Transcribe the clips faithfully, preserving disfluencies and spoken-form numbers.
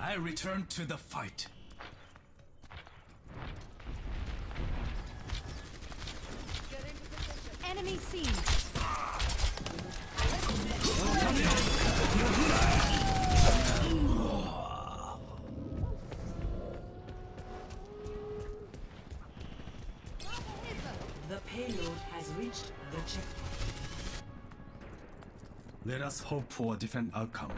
I return to the fight. Enemy seen. The payload has reached the checkpoint. Let us hope for a different outcome.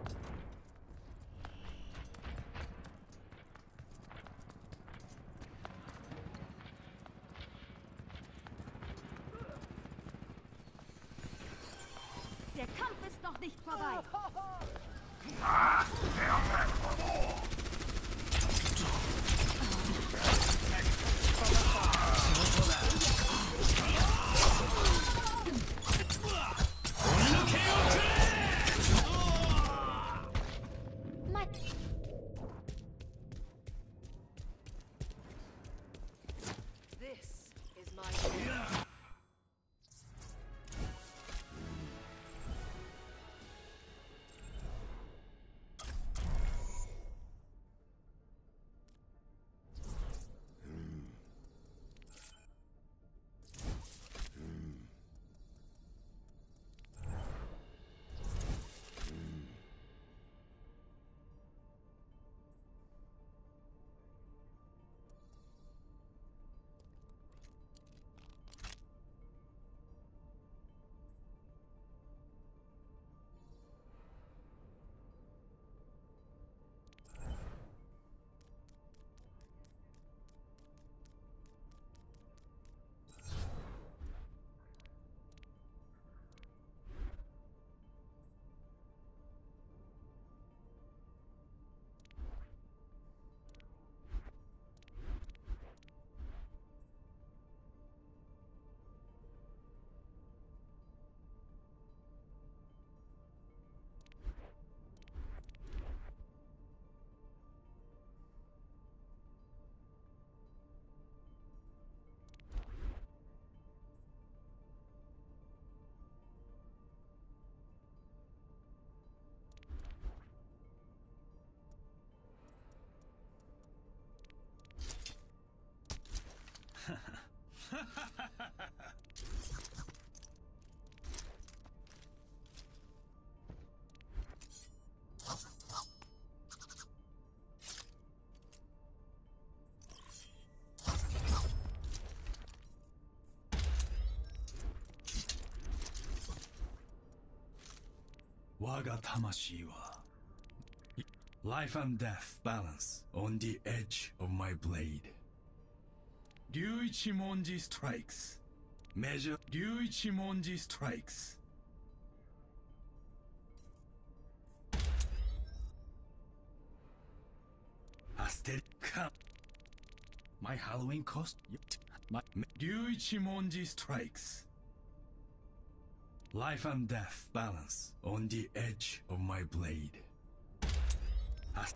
Der Kampf ist noch nicht vorbei. This is my Waga tamashi wa life and death balance on the edge of my blade. Ryuichi Monji strikes. Measure Ryuichi Monji strikes. Aesthetic. My Halloween costume. My Ryuichi Monji strikes. Life and death balance on the edge of my blade. As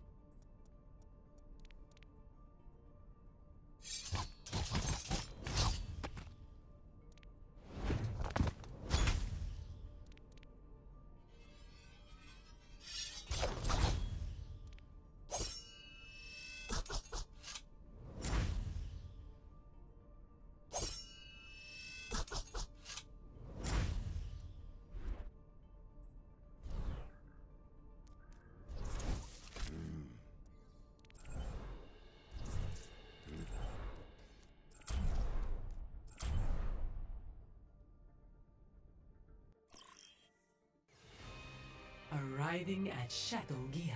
Arriving at Chateau Gia.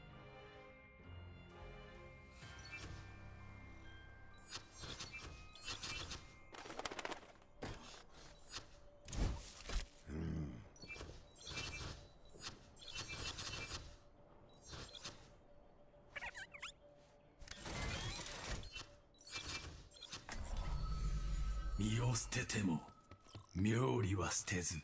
Mi o sutete mo, myori wa sutezu.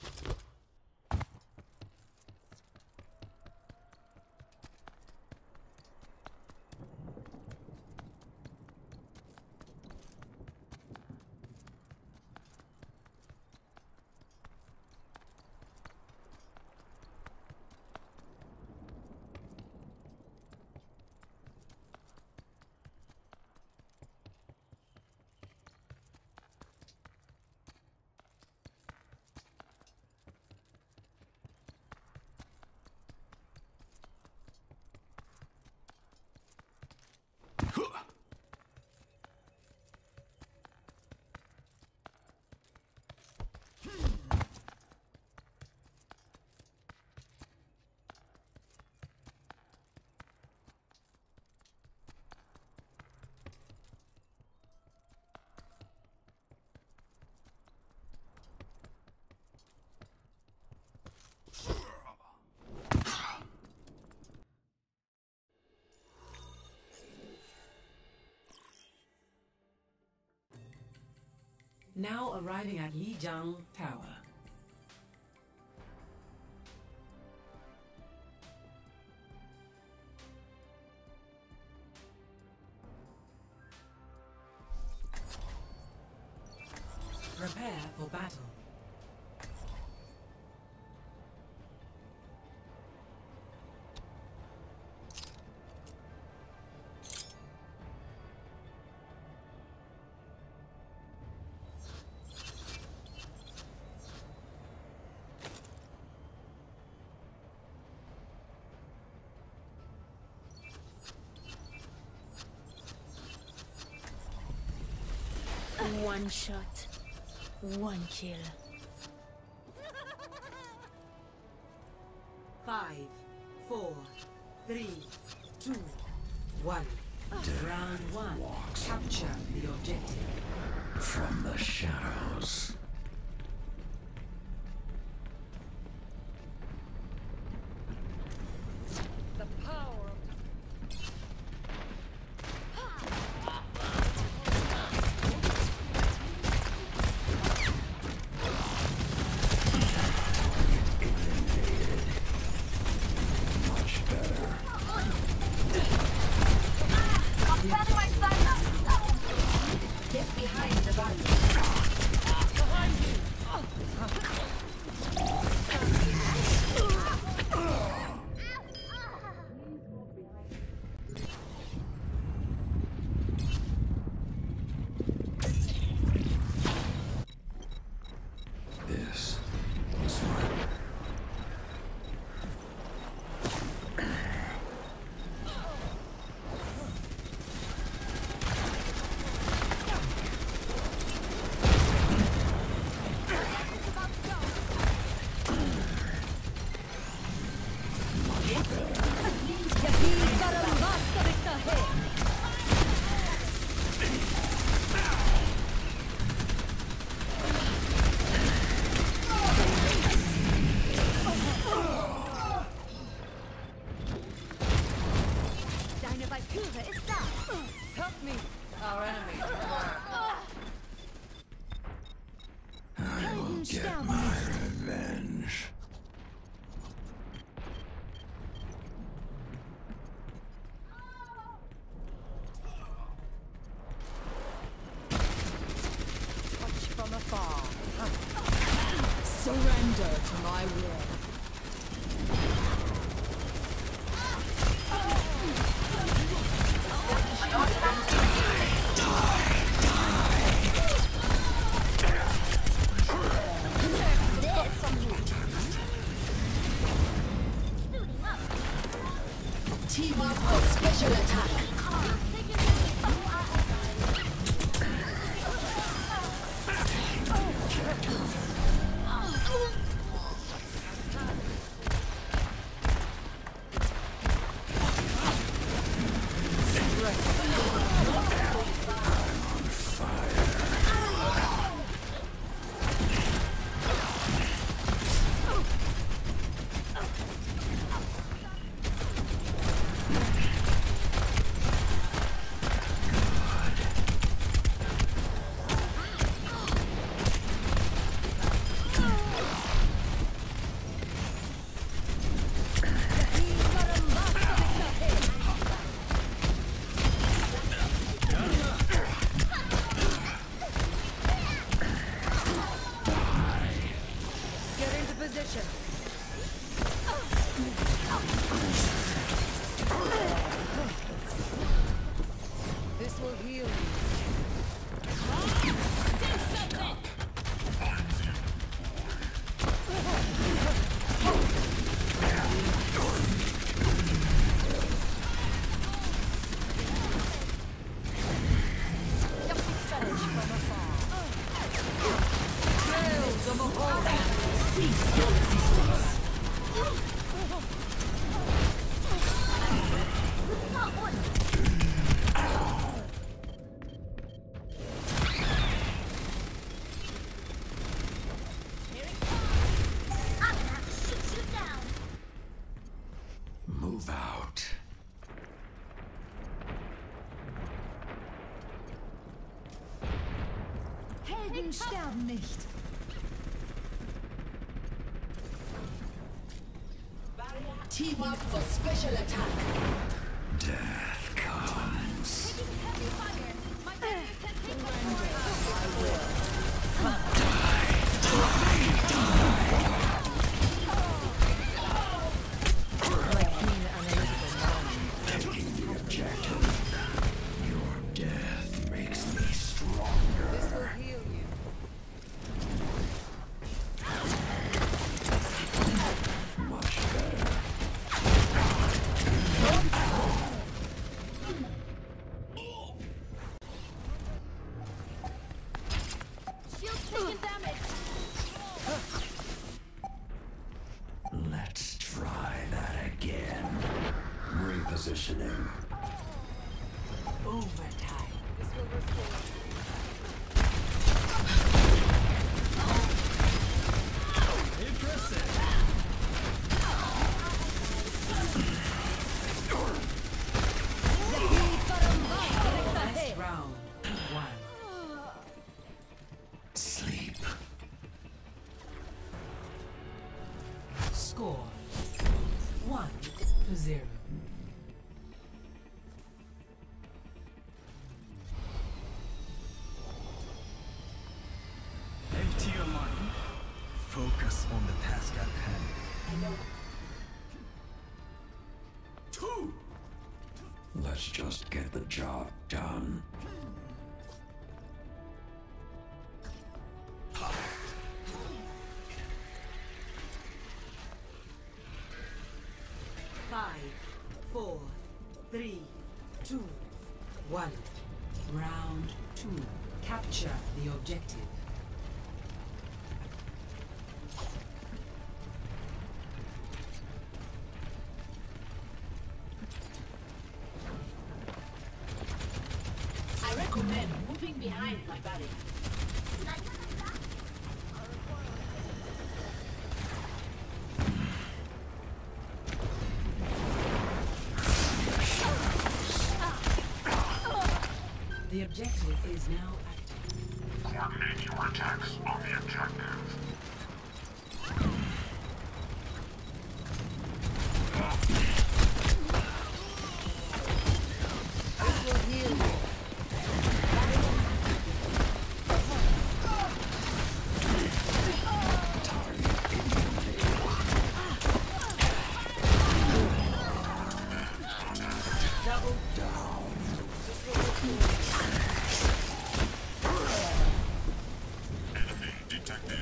Now arriving at Lijiang Tower. Prepare for battle. One shot, one kill. Five, four, three, two, one. Round one. Capture the objective. From the shadows. The power of This was fun. Help me! Our enemy. I will get my revenge. Watch from afar. Surrender to my will. Team up for special attack. Position. This will heal you. Cease your resistance. Move out. Helden sterben nicht. Team up for special attack. Death comes. Taking the objective. Your death makes me stronger. This will heal you. Much better. Let's try that again. Repositioning. Overtime. This will restore. Impressive. Last round. One. Sleep. Score. One to zero. Empty your mind. Focus on the task at hand. Two. Let's just get the job done. Five, four, three, two, one. Round two. Capture the objective. I recommend moving behind my barrier. The objective is now active. Coordinate your attacks on the objective. This will heal you. Double Enemy detected.